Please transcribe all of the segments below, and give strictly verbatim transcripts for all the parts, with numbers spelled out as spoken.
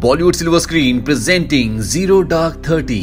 Bollywood silver screen presenting zero dark thirty.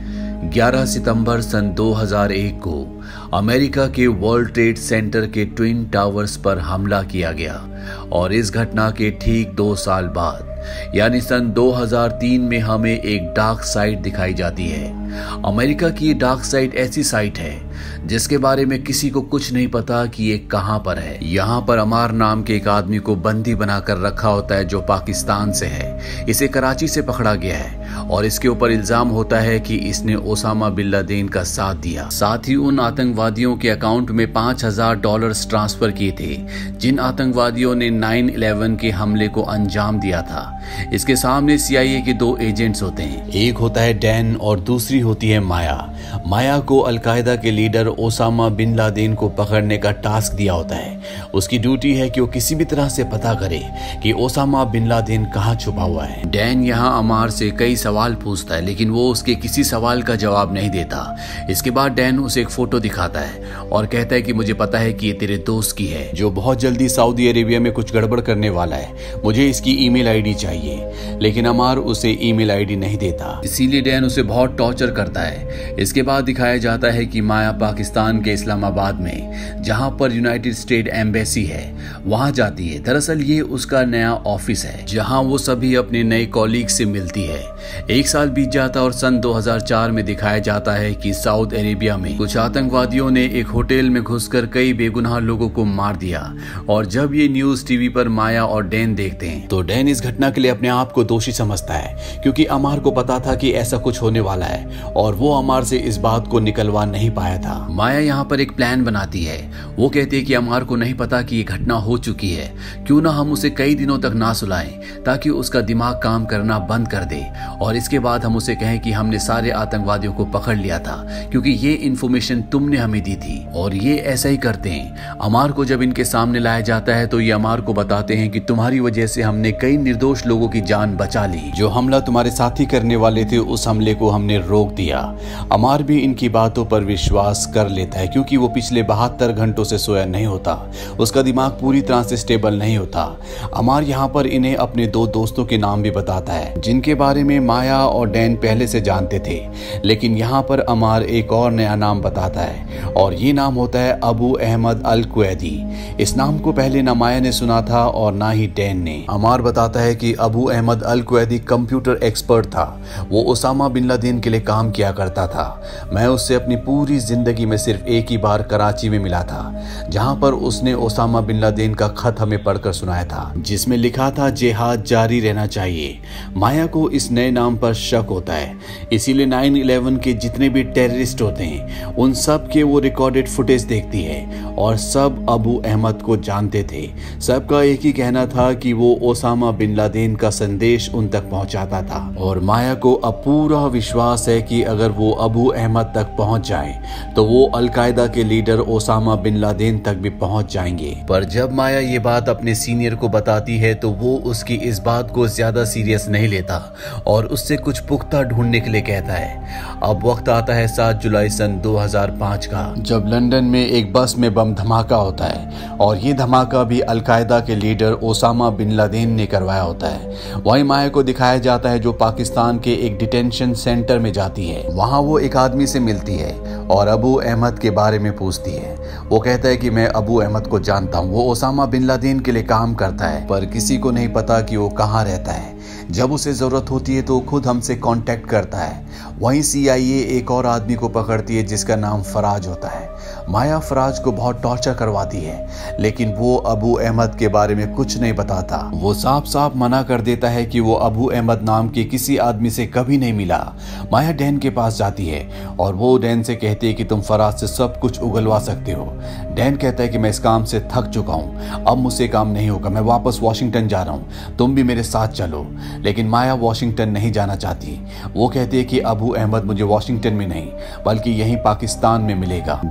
ग्यारह सितंबर सन दो हज़ार एक को अमेरिका के वर्ल्ड ट्रेड सेंटर के ट्विन टावर्स पर हमला किया गया और इस घटना के ठीक दो साल बाद यानी सन दो हज़ार तीन में हमें एक डार्क साइट दिखाई जाती है। अमेरिका की ये डार्क साइट ऐसी साइट है जिसके बारे में किसी को कुछ नहीं पता कि ये कहां पर है। यहाँ पर अमार नाम के एक आदमी को बंदी बनाकर रखा होता है जो पाकिस्तान से है। इसे कराची से पकड़ा गया है और इसके ऊपर इल्जाम होता है कि इसने ओसामा बिन लादेन का साथ दिया। साथ ही उन आतंकवादियों के अकाउंट में पांच हजार डॉलर ट्रांसफर किए थे जिन आतंकवादियों ने नाइन इलेवन के हमले को अंजाम दिया था। इसके सामने सी आई ए के दो एजेंट्स होते हैं, एक होता है डैन और दूसरी होती है माया। माया को अलकायदा के लीडर ओसामा बिन लादेन को पकड़ने का टास्क दिया होता है। उसकी ड्यूटी है कि वो किसी भी तरह से पता करे कि ओसामा बिन लादेन कहाँ छुपा हुआ है। डैन यहाँ अमार से कई सवाल पूछता है लेकिन वो उसके किसी सवाल का जवाब नहीं देता। इसके बाद डैन उसे एक फोटो दिखाता है और कहता है कि मुझे पता है कि ये तेरे दोस्त की है जो बहुत जल्दी सऊदी अरेबिया में कुछ गड़बड़ करने वाला है, मुझे इसकी ईमेल आईडी चाहिए। लेकिन अमार उसे ईमेल आईडी नहीं देता, इसीलिए डैन उसे बहुत टॉर्चर करता है। इसके बाद दिखाया जाता है कि माया पाकिस्तान के इस्लामाबाद में जहां पर यूनाइटेड स्टेट एम्बेसी है वहां जाती है। दरअसल ये उसका नया ऑफिस है जहां वो सभी अपने नए कॉलीग से मिलती है। एक साल बीत जाता और सन दो हज़ार चार में दिखाया जाता है कि सऊदी अरेबिया में कुछ आतंकवादियों ने एक होटल में घुसकर कई बेगुनाह लोगों को मार दिया। और जब ये न्यूज टीवी पर माया और डैन देखते हैं तो डैन इस घटना के लिए अपने आप को दोषी समझता है क्योंकि अमार को पता था कि ऐसा कुछ होने वाला है और वो अमार से इस बात को निकलवा नहीं पाया था। माया यहाँ पर एक प्लान बनाती है। वो कहती है कि अमार को नहीं पता कि ये घटना हो चुकी है, क्यों ना हम उसे कई दिनों तक ना सुलाएं ताकि उसका दिमाग काम करना बंद कर दे और इसके बाद हम उसे कहें कि हमने सारे आतंकवादियों को पकड़ लिया था क्योंकि ये इन्फॉर्मेशन तुमने हमें दी थी। और ये ऐसा ही करते हैं। अमार को जब इनके सामने लाया जाता है तो ये अमार को बताते हैं कि तुम्हारी वजह से हमने कई निर्दोष लोगों की जान बचा ली। जो हमला तुम्हारे साथी करने वाले थे उस हमले को हमने रोक दिया। अमार भी इनकी बातों पर विश्वास कर लेता है क्योंकि वो पिछले बहत्तर घंटों से सोया नहीं होता, उसका दिमाग पूरी तरह से स्टेबल नहीं होता। अमार यहाँ पर इन्हें अपने दो दोस्तों के नाम भी बताता है जिनके बारे में माया और डैन पहले से जानते थे, लेकिन यहाँ पर अमार एक और नया नाम बताता है और ये नाम होता है अबू अहमद अल कुवैदी। इस नाम को पहले ना माया ने सुना था और ना ही डैन ने। अमार बताता है कि Abu Ahmed al Kuwaiti computer expert था। वो ओसामा बिन लादेन के लिए काम किया करता था। मैं उससे अपनी पूरी जिंदगी में सिर्फ एक ही बार कराची में मिला था जहां पर उसने ओसामा बिन लादेन का खत हमें पढ़कर सुनाया था जिसमें लिखा था जिहाद जारी रहना चाहिए। माया को इस नए नाम पर शक होता है, इसीलिए नाइन इलेवन के जितने भी टेररिस्ट होते हैं उन सब के वो रिकॉर्डेड फुटेज देखती है और सब अबू अहमद को जानते थे। सबका एक ही कहना था कि वो ओसामा बिन लादेन का संदेश उन तक पहुंचाता था और माया को अब पूरा विश्वास है कि अगर वो अबू अहमद तक पहुंच जाए तो वो अलकायदा के लीडर ओसामा बिन लादेन तक भी पहुंच जाएंगे। पर जब माया ये बात अपने सीनियर को बताती है तो वो उसकी इस बात को ज्यादा सीरियस नहीं लेता और उससे कुछ पुख्ता ढूंढने के लिए कहता है। अब वक्त आता है सात जुलाई सन दो हज़ार पाँच का जब लंदन में एक बस में बम धमाका होता है और ये धमाका भी अलकायदा के लीडर ओसामा बिन लादेन ने करवाया होता है। वहीं माया को दिखाया जाता है जो पाकिस्तान के एक डिटेंशन सेंटर में जाती है। वहां वो एक आदमी से मिलती है और अबू अहमद के बारे में पूछती है। वो कहता है कि मैं अबू अहमद को जानता हूँ, वो ओसामा बिन लादेन के लिए काम करता है पर किसी को नहीं पता कि वो कहाँ रहता है। जब उसे जरूरत होती है तो खुद हमसे कांटेक्ट करता है। वहीं सी आई ए एक और आदमी को पकड़ती है जिसका नाम फराज होता है। माया फराज को बहुत टॉर्चर करवाती है लेकिन वो अबू अहमद के बारे में कुछ नहीं बताता। वो साफ साफ मना कर देता है कि वो अबू अहमद नाम के किसी आदमी से कभी नहीं मिला। माया डैन के पास जाती है और वो डैन से कहती है कि तुम फराज से सब कुछ उगलवा सकते हो। डैन कहता है कि मैं इस काम से थक चुका हूँ, अब मुझसे काम नहीं होगा, मैं वापस वॉशिंगटन जा रहा हूँ, तुम भी मेरे साथ चलो। लेकिन माया वॉशिंगटन नहीं जाना चाहती। वो कहती है कि अबू अहमद मुझे वॉशिंगटन में नहीं बल्कि यहीं पाकिस्तान में मिलेगा। डैन माया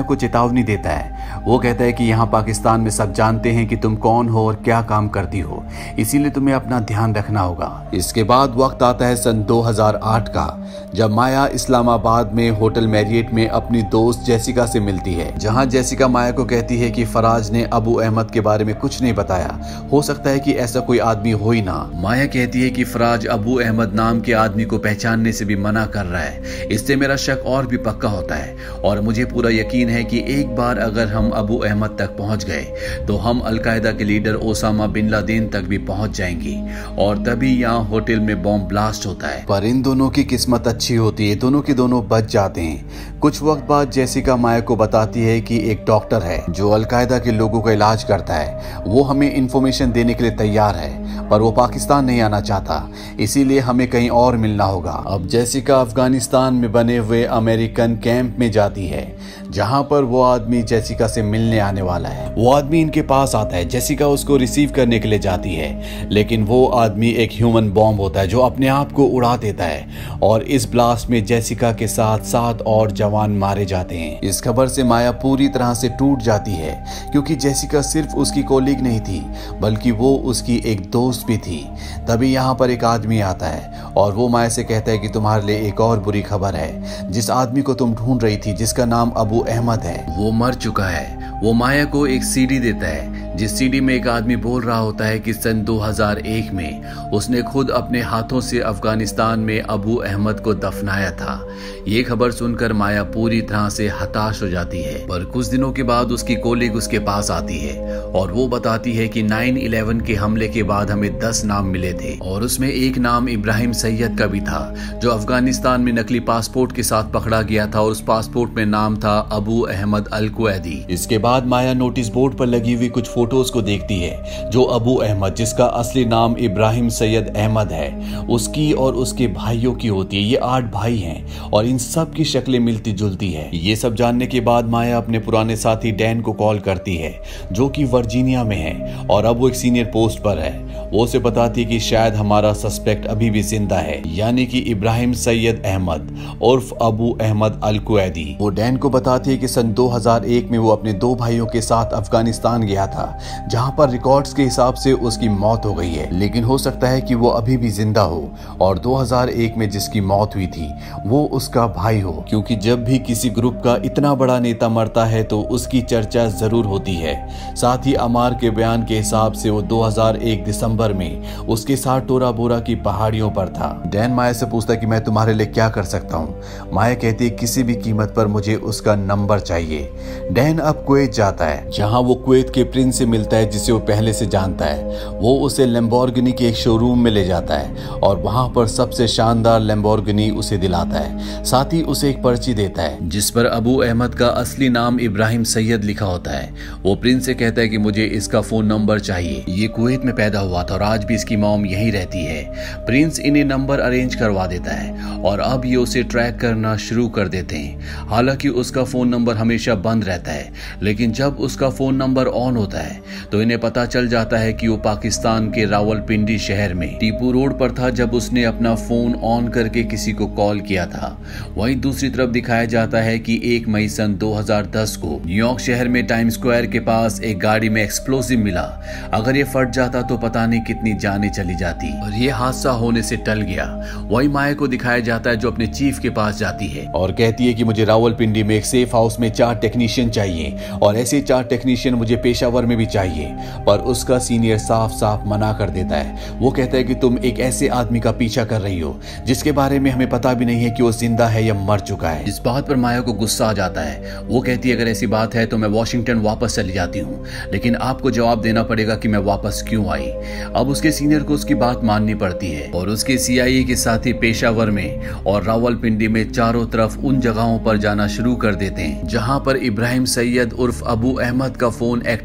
को चेतावनी देता है। वो कहता है कि यहाँ पाकिस्तान में सब जानते हैं कि तुम कौन हो और क्या काम करती हो, इसीलिए तुम्हें अपना ध्यान रखना होगा। इसके बाद वक्त आता है सन दो हज़ार आठ का, जब माया इस्लामाबाद में होटल मैरियट में अपनी दोस्त जेसिका से मिलती है, जहाँ जेसिका माया को कहती है कि फराज ने अबू अहमद के बारे में कुछ नहीं बताया, हो सकता है कि ऐसा कोई आदमी हो ही ना। माया कहती है कि फराज अबू अहमद नाम के आदमी को पहचानने से भी मना कर रहा है, इससे मेरा शक और भी पक्का होता है और मुझे पूरा यकीन है कि एक बार अगर हम अबू अहमद तक पहुंच गए तो हम अलकायदा के लीडर ओसामा बिन लादेन तक भी पहुंच जाएंगे और तभी यहाँ होटल में बॉम्ब ब्लास्ट होता है। पर इन दोनों की किस्मत अच्छी होती है, दोनों के दोनों बच जाते हैं। कुछ वक्त बाद जेसिका माया को बताती है कि एक डॉक्टर है जो अलकायदा के लोगों का इलाज करता है, वो हमें इंफॉर्मेशन देने के लिए तैयार है, पर वो पाकिस्तान नहीं आना चाहता, इसीलिए हमें कहीं और मिलना होगा। अब जेसिका अफगानिस्तान में बने हुए अमेरिकन कैंप में जाती है, जहां पर वो आदमी जेसिका से मिलने आने वाला है। वो आदमी इनके पास आता है, जेसिका उसको रिसीव करने के लिए जाती है, लेकिन वो आदमी एक ह्यूमन बॉम्ब होता है जो अपने आप को उड़ा देता है और इस ब्लास्ट में जेसिका के साथ सात और जवान मारे जाते हैं। इस खबर से माया पूरी तरह से टूट जाती है, क्योंकि जेसिका सिर्फ उसकी कोलीग नहीं थी बल्कि वो उसकी एक दोस्त भी थी। तभी यहाँ पर एक आदमी आता है और वो माया से कहता है कि तुम्हारे लिए एक और बुरी खबर है, जिस आदमी को तुम ढूंढ रही थी जिसका नाम अबू अहमद है, वो मर चुका है। वो माया को एक सीडी देता है, जिस सीडी में एक आदमी बोल रहा होता है कि सन दो हज़ार एक में उसने खुद अपने हाथों से अफगानिस्तान में अबू अहमद को दफनाया था। ये खबर सुनकर माया पूरी तरह से हताश हो जाती है, पर कुछ दिनों के बाद उसकी कोलीग उसके पास आती है और वो बताती है कि नाइन इलेवन के हमले के बाद हमें दस नाम मिले थे और उसमें एक नाम इब्राहिम सैयद का भी था, जो अफगानिस्तान में नकली पासपोर्ट के साथ पकड़ा गया था और उस पासपोर्ट में नाम था अबू अहमद अल कुवैदी। इसके बाद माया नोटिस बोर्ड पर लगी हुई कुछ फोटोज को देखती है, जो अबू अहमद, जिसका असली नाम इब्राहिम सैयद अहमद है, उसकी और उसके भाइयों की होती है। ये आठ भाई हैं और इन सब की शक्लें मिलती जुलती है। ये सब जानने के बाद माया अपने पुराने साथी डैन को कॉल करती है, जो कि वर्जीनिया में है और अब वो एक सीनियर पोस्ट पर है। वो उसे बताती है कि शायद हमारा सस्पेक्ट अभी भी जिंदा है, यानी कि इब्राहिम सैयद अहमद उर्फ अबू अहमद अल कुवैदी। वो डैन को बताती है कि सन दो हज़ार एक में वो अपने दो भाइयों के साथ अफगानिस्तान गया था, जहां पर रिकॉर्ड्स के हिसाब से उसकी मौत हो गई है, लेकिन हो सकता है कि वो अभी भी जिंदा हो और दो हज़ार एक में जिसकी मौत हुई थी वो उसका भाई हो, क्योंकि जब भी किसी ग्रुप का इतना बड़ा नेता मरता है तो उसकी चर्चा जरूर होती है। साथ ही अमार के बयान के हिसाब से वो दो हज़ार एक दिसंबर में उसके साथ टोरा बोरा की पहाड़ियों पर था। डैन माया से पूछता कि मैं तुम्हारे लिए क्या कर सकता हूँ। माया कहती है किसी भी कीमत पर मुझे उसका नंबर चाहिए। डैन अब कुवैत जाता है, जहाँ वो कुवैत के प्रिंस से मिलता है जिसे वो पहले से जानता है। वो उसे लैम्बोर्गिनी के एक शोरूम में ले जाता है और वहां पर सबसे शानदार लैम्बोर्गिनी उसे दिलाता है। साथ ही उसे एक पर्ची देता है जिस पर अबू अहमद का असली नाम इब्राहिम सैयद लिखा होता है। वो प्रिंस से कहता है कि मुझे इसका फोन नंबर चाहिए, ये कुवैत में पैदा हुआ था और आज भी इसकी मॉम यहीं रहती है। प्रिंस इन्हें नंबर अरेंज करवा देता है और अब ये उसे ट्रैक करना शुरू कर देते हैं। हालांकि उसका फोन नंबर हमेशा बंद रहता है, लेकिन जब उसका फोन नंबर ऑन होता है तो इन्हें पता चल जाता है कि वो पाकिस्तान के रावलपिंडी शहर में टीपू रोड पर था जब उसने अपना फोन ऑन करके किसी को कॉल किया था। वहीं दूसरी तरफ दिखाया जाता है कि एक मई सन दो हज़ार दस को न्यूयॉर्क शहर में टाइम स्क्वायर के पास एक गाड़ी में एक्सप्लोसिव मिला। अगर ये फट जाता तो पता नहीं कितनी जानें चली जाती, और ये हादसा होने से टल गया। वही माया को दिखाया जाता है जो अपने चीफ के पास जाती है और कहती है कि मुझे रावलपिंडी में एक सेफ हाउस में चार टेक्नीशियन चाहिए और ऐसे चार टेक्नीशियन मुझे पेशावर में भी चाहिए, पर उसका सीनियर साफ साफ मना कर देता है। वो कहता है कि तुम एक ऐसे आदमी का पीछा कर रही हो जिसके बारे में हमें पता भी नहीं है कि वो जिंदा है या मर चुका है। इस बात पर माया को गुस्सा आ जाता है। वो कहती है अगर ऐसी बात है तो मैं वॉशिंगटन वापस चली जाती हूँ, लेकिन आपको जवाब देना पड़ेगा कि मैं वापस क्यों आई। अब उसके सीनियर को उसकी बात माननी पड़ती है और उसके सीआईए के साथी पेशावर में और रावलपिंडी में चारों तरफ उन जगहों पर जाना शुरू कर देते हैं जहां पर इब्राहिम सैयद उर्फ अबू अहमद का फोन एक्टिव हुआ था।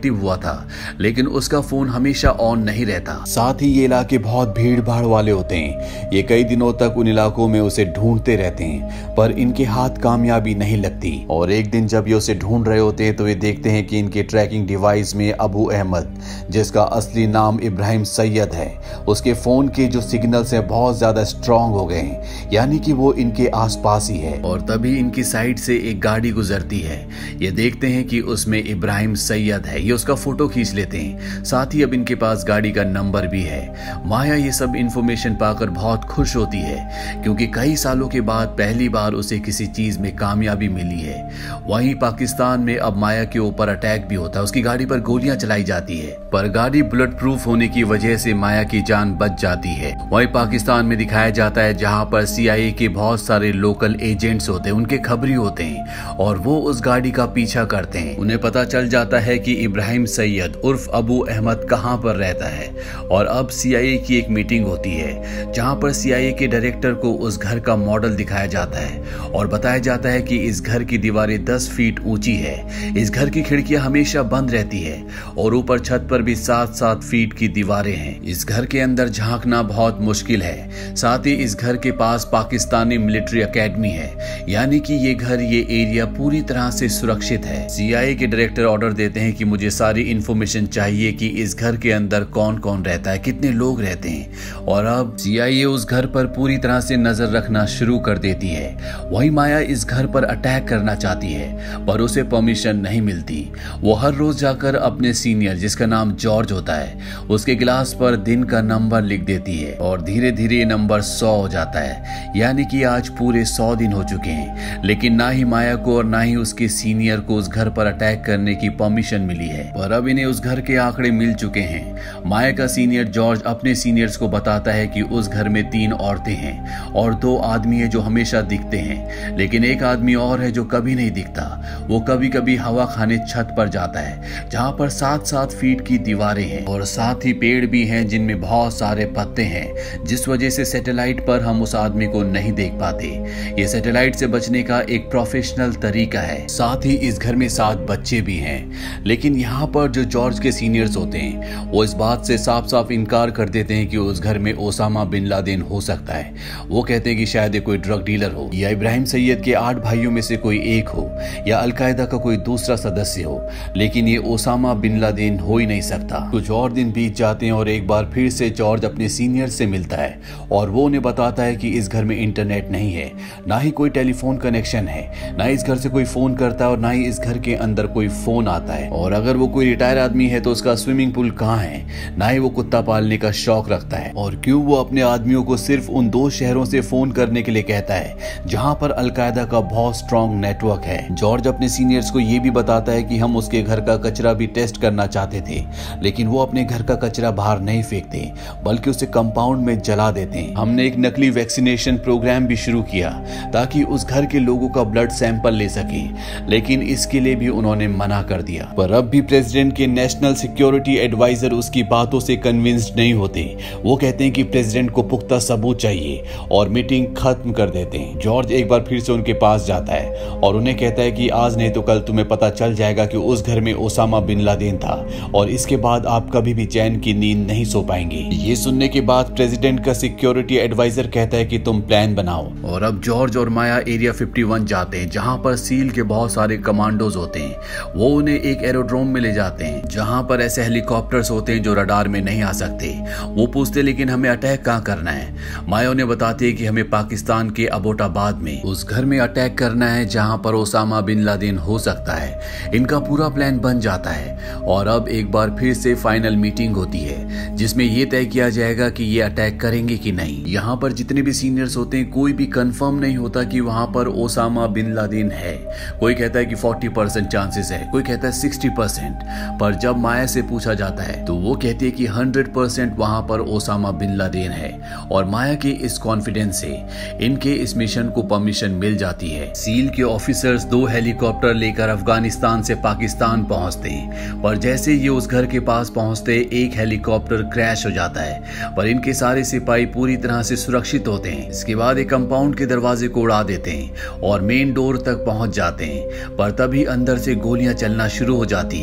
था, लेकिन उसका फोन हमेशा ऑन नहीं रहता। साथ ही ये इलाके बहुत भीड़ भाड़ वाले होते हैं। ये कई दिनों तक उन इलाकों में उसे ढूंढते रहते हैं, पर इनके हाथ कामयाबी नहीं लगती। और एक दिन जब ये उसे ढूंढ रहे होते हैं तो ये देखते हैं कि इनके ट्रैकिंग डिवाइस में अबू अहमद, जिसका असली नाम इब्राहिम सैयद है, उसके फोन के जो सिग्नल्स हैं बहुत ज्यादा स्ट्रांग हो गए हैं, यानी कि वो इनके आसपास ही है। और तभी इनकी साइड से एक गाड़ी गुजरती है। ये देखते हैं कि उसमें इब्राहिम सैयद है। ये उसका फोटो खींच लेते हैं। साथ ही अब इनके पास गाड़ी का नंबर भी है। माया ये सब इंफॉर्मेशन पाकर बहुत खुश होती है, क्योंकि कई सालों के बाद पहली बार उसे किसी चीज में कामयाबी मिली है। वहीं पाकिस्तान में अब माया के ऊपर अटैक भी होता है। उसकी गाड़ी पर गोलियां चलाई जाती है, पर गाड़ी बुलेट प्रूफ होने की वजह से माया की जान बच जाती है। वहीं पाकिस्तान में दिखाया जाता है जहां पर सीआईए के बहुत सारे लोकल एजेंट्स होते हैं, उनके खबरी होते हैं, और वो उस गाड़ी का पीछा करते हैं। उन्हें पता चल जाता है कि इब्राहिम सैयद उर्फ अबू अहमद कहां पर रहता है। और अब सीआईए की एक मीटिंग होती है जहां पर सीआईए के डायरेक्टर को उस घर का मॉडल दिखाया जाता है और बताया जाता है कि इस घर की दीवारें दस फीट ऊंची है, इस घर की खिड़कियां हमेशा बंद रहती है और ऊपर छत पर भी सात सात फीट की दीवारें हैं। इस घर के अंदर झांकना बहुत मुश्किल है। साथ ही इस घर के पास पाकिस्तानी मिलिट्री एकेडमी है, यानी कि ये घर, ये एरिया पूरी तरह से सुरक्षित है। सीआईए के डायरेक्टर ऑर्डर देते हैं कि मुझे सारी इंफॉर्मेशन चाहिए कि इस घर के अंदर कौन कौन रहता है, कितने लोग रहते हैं। और अब सीआईए उस घर पर पूरी तरह से नजर रखना शुरू कर देती है। वही माया इस घर पर अटैक करना चाहती है, पर उसे परमिशन नहीं मिलती। वो हर रोज जाकर अपने सीनियर, जिसका नाम जॉर्ज होता है, उसके गिलास पर दिन का नंबर लिख देती है और धीरे धीरे ये नंबर सौ हो जाता है, यानी कि आज पूरे सौ दिन हो चुके हैं। लेकिन ना ही माया को और ना ही उसके सीनियर को उस घर पर अटैक करने की परमिशन मिली है, पर अब इन्हें उस घर के आंकड़े मिल चुके हैं। माया का सीनियर जॉर्ज अपने सीनियर्स को बताता है कि उस घर में तीन औरतें हैं और दो आदमी हैं जो हमेशा दिखते हैं, लेकिन एक आदमी और है जो कभी नहीं दिखता। वो कभी कभी हवा खाने छत पर जाता है जहां पर सात सात फीट की दीवारें हैं और साथ ही पेड़ भी हैं जिनमें बहुत सारे पत्ते हैं, जिस वजह से सैटेलाइट पर हम उस आदमी को नहीं देख पाते। ये सैटेलाइट से बचने का एक प्रोफेशनल तरीका है। साथ ही इस घर में सात बच्चे भी हैं, लेकिन यहाँ पर जो जॉर्ज के सीनियर्स होते हैं वो इस बात से साफ साफ इनकार कर देते हैं कि उस घर में ओसामा बिन लादेन हो सकता है। वो कहते हैं कि शायद ये कोई ड्रग डीलर हो, या इब्राहिम सैयद के आठ भाइयों में से कोई एक हो, या अलकायदा का कोई दूसरा सदस्य हो, लेकिन ये ओसामा बिन लादेन हो ही नहीं सकता। कुछ और दिन बीत जाते हैं और एक बार फिर से जॉर्ज अपने सीनियर से मिलता है और वो उन्हें बताता है कि इस घर में इंटरनेट नहीं है, ना ही कोई टेलीफोन कनेक्शन है, ना इस घर से कोई फोन करता है और ना ही इस घर के अंदर कोई फोन आता है। और अगर वो कोई रिटायर आदमी है तो उसका स्विमिंग पूल कहाँ है, ना ही वो कुत्ता पालने का शौक रखता है, और क्यों वो अपने आदमियों को सिर्फ उन दो शहरों से फोन करने के लिए कहता है जहां पर अलकायदा का बहुत स्ट्रॉन्ग नेटवर्क है। जॉर्ज अपने सीनियर्स को ये भी बताता है कि हम उसके घर का कचरा भी टेस्ट करना चाहते थे, लेकिन वो अपने घर का कचरा बाहर नहीं फेंकते बल्कि उसे कंपाउंड में जला देते हैं। हमने एक नकली वैक्सीनेशन प्रोग्राम भी शुरू किया ताकि उस घर के लोगों का ब्लड सैंपल ले सके, लेकिन इसके लिए भी उन्होंने मना कर दिया। पर अब भी प्रेसिडेंट के नेशनल सिक्योरिटी एडवाइजर उसकी बातों से कन्विंस्ड नहीं होते। वो कहते हैं कि प्रेसिडेंट को पुख्ता सबूत चाहिए और मीटिंग खत्म कर देते हैं। जॉर्ज एक बार फिर से उनके पास जाता है और उन्हें कहता है कि आज नहीं तो कल तुम्हें पता चल जाएगा कि उस घर में ओसामा बिन लादेन था, और इसके बाद आप कभी भी चैन की नींद नहीं सो पाएंगे। ये सुनने के बाद प्रेसिडेंट का सिक्योरिटी एडवाइजर कहता है कि तुम प्लान बनाओ। और अब जॉर्ज और माया एरिया इक्यावन जाते हैं जहां पर सील के बहुत सारे कमांडोज होते हैं। वो उन्हें एक एरोड्रोम में ले जाते हैं जहां पर ऐसे हेलीकॉप्टर्स होते हैं जो रडार में नहीं आ सकते। वो पूछते लेकिन हमें अटैक कहां करना है। माया उन्हें बताती है कि हमें पाकिस्तान के अबोटाबाद में उस घर में अटैक करना है जहां पर ओसामा बिन लादेन हो सकता है। इनका पूरा प्लान बन जाता है और अब एक बार फिर से फाइनल मीटिंग होती है जिसमें यह तय किया जाएगा कि ये अटैक करेंगे कि नहीं। यहाँ पर जितने भी सीनियर्स होते हैं कोई भी कंफर्म नहीं होता कि वहां पर ओसामा बिन लादेन है। कोई कहता है कि चालीस परसेंट चांसेस है, कोई कहता है साठ परसेंट, पर जब माया से पूछा जाता है तो वो कहती है कि सौ परसेंट वहां पर ओसामा बिन लादेन है। और माया के इस कॉन्फिडेंस से इनके इस मिशन को परमिशन मिल जाती है। सील के ऑफिसर्स दो हेलीकॉप्टर लेकर अफगानिस्तान से पाकिस्तान पहुंचते हैं, पर जैसे ये उस घर के पास पहुंचते एक हेलीकॉप्टर क्रैश हो जाता है, पर इनके सारे सिपाही पूरी तरह से सुरक्षित होते हैं। इसके बाद एक कंपाउंड के दरवाजे को उड़ा देते हैं और मेन डोर तक पहुंच जाते हैं, पर तभी अंदर से गोलियां चलना शुरू हो जाती हैं। सील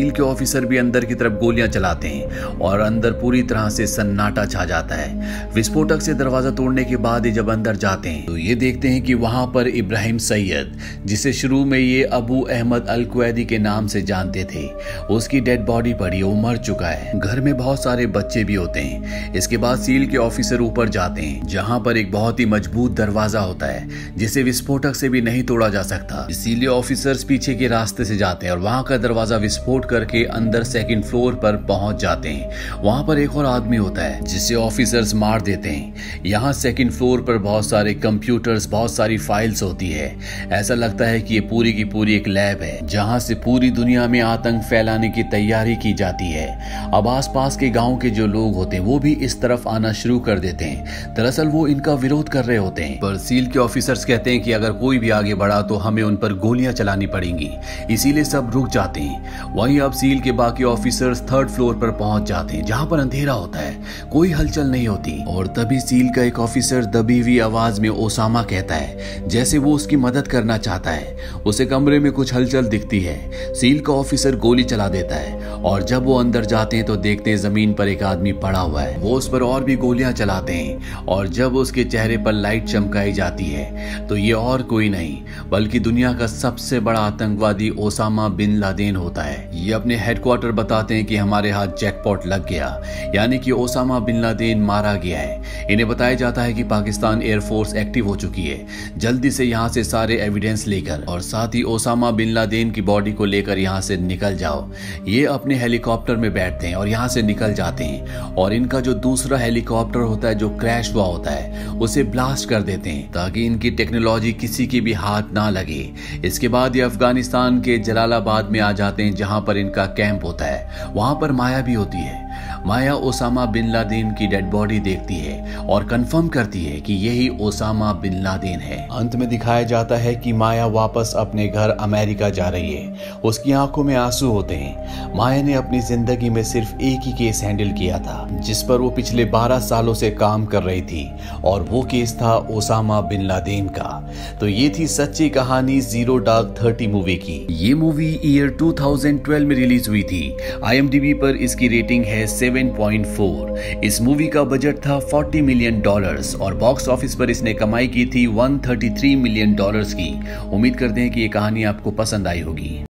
सील के ऑफिसर भी अंदर की तरफ गोलियां चलाते हैं और अंदर पूरी तरह से सन्नाटा छा जाता है। विस्फोटक से दरवाजा तोड़ने के बाद ये जब अंदर जाते हैं तो ये देखते हैं कि वहां पर इब्राहिम सैयद, जिसे शुरू में ये अबू अहमद अल कुवैदी के नाम से जानते थे, उसकी डेड बॉडी पड़ी, वो मर चुका है। घर में बहुत सारे बच्चे भी होते हैं। इसके बाद सील के ऑफिसर ऊपर जाते हैं जहां पर एक बहुत ही मजबूत दरवाजा होता है जिसे विस्फोटक से भी नहीं तोड़ा जा सकता। इसीलिए ऑफिसर्स पीछे के रास्ते से जाते हैं और वहां का दरवाजा विस्फोट करके अंदर सेकंड फ्लोर पर पहुंच जाते हैं। वहां पर एक और आदमी होता है जिसे ऑफिसर्स मार देते हैं। यहाँ सेकंड फ्लोर पर बहुत सारे कंप्यूटर्स, बहुत सारी फाइल्स होती है। ऐसा लगता है कि ये पूरी की पूरी एक लैब है जहां से पूरी दुनिया में आतंक फैलाने की तैयारी की जाती है। अब आसपास के गांव के जो लोग होते हैं वो भी इस तरफ आना शुरू कर देते हैं। दरअसल वो इनका विरोध कर रहे होते हैं, पर सील के ऑफिसर्स कहते हैं कि अगर कोई भी आगे बढ़ा तो हमें उन पर गोलियां चलानी पड़ेंगी, इसीलिए सब रुक जाते हैं। वहीं अब सील के बाकी ऑफिसर्स थर्ड फ्लोर पर पहुंच जाते हैं जहां पर अंधेरा होता है, कोई हलचल नहीं होती। और तभी सील का एक ऑफिसर दबी हुई आवाज में ओसामा कहता है, जैसे वो उसकी मदद करना चाहता है। उसे कमरे में कुछ हलचल दिखती है। सील का ऑफिसर गोली चला देता है और जब वो अंदर जाते हैं तो देखते हैं जमीन पर एक आदमी पड़ा हुआ है। वो उस पर और भी गोलियां चलाते हैं और जब उसके चेहरे पर लाइट चमकाई जाती है तो ये और कोई नहीं बल्कि दुनिया का सबसे बड़ा आतंकवादी ओसामा बिन लादेन होता है। ये अपने हेडक्वार्टर बताते हैं कि हमारे हाथ जैकपॉट लग गया, यानी कि ओसामा बिन लादेन मारा गया है। इन्हें बताया जाता है कि पाकिस्तान एयरफोर्स एक्टिव हो चुकी है, जल्दी से यहाँ से सारे एविडेंस लेकर और साथ ही ओसामा बिन लादेन की बॉडी को लेकर यहाँ से निकल जाओ। ये अपने हेलीकॉप्टर में बैठते हैं और यहाँ से निकल जाते हैं और इनका जो दूसरा हेलीकॉप्टर होता है जो क्रैश हुआ होता है उसे ब्लास्ट कर देते हैं ताकि इनकी टेक्नोलॉजी किसी के भी हाथ ना लगे। इसके बाद ये अफगानिस्तान के जलालाबाद में आ जाते हैं जहां पर इनका कैंप होता है। वहां पर माया भी होती है। माया ओसामा बिन लादेन की डेड बॉडी देखती है और कंफर्म करती है कि यही ओसामा बिन लादेन है। अंत में दिखाया जाता है कि माया वापस अपने घर अमेरिका जा रही है। उसकी आंखों में आंसू होते हैं। माया ने अपनी जिंदगी में सिर्फ एक ही केस हैंडल किया था जिस पर वो पिछले बारह सालों से काम कर रही थी और वो केस था ओसामा बिन लादेन का। तो ये थी सच्ची कहानी जीरो डार्क थर्टी मूवी की। ये movie year two thousand twelve में रिलीज हुई थी। आई एम डी बी पर इसकी रेटिंग है सेवन पॉइंट फोर। इस मूवी का बजट था चालीस मिलियन डॉलर्स और बॉक्स ऑफिस पर इसने कमाई की थी एक सौ तैंतीस मिलियन डॉलर्स की। उम्मीद करते हैं कि ये कहानी आपको पसंद आई होगी।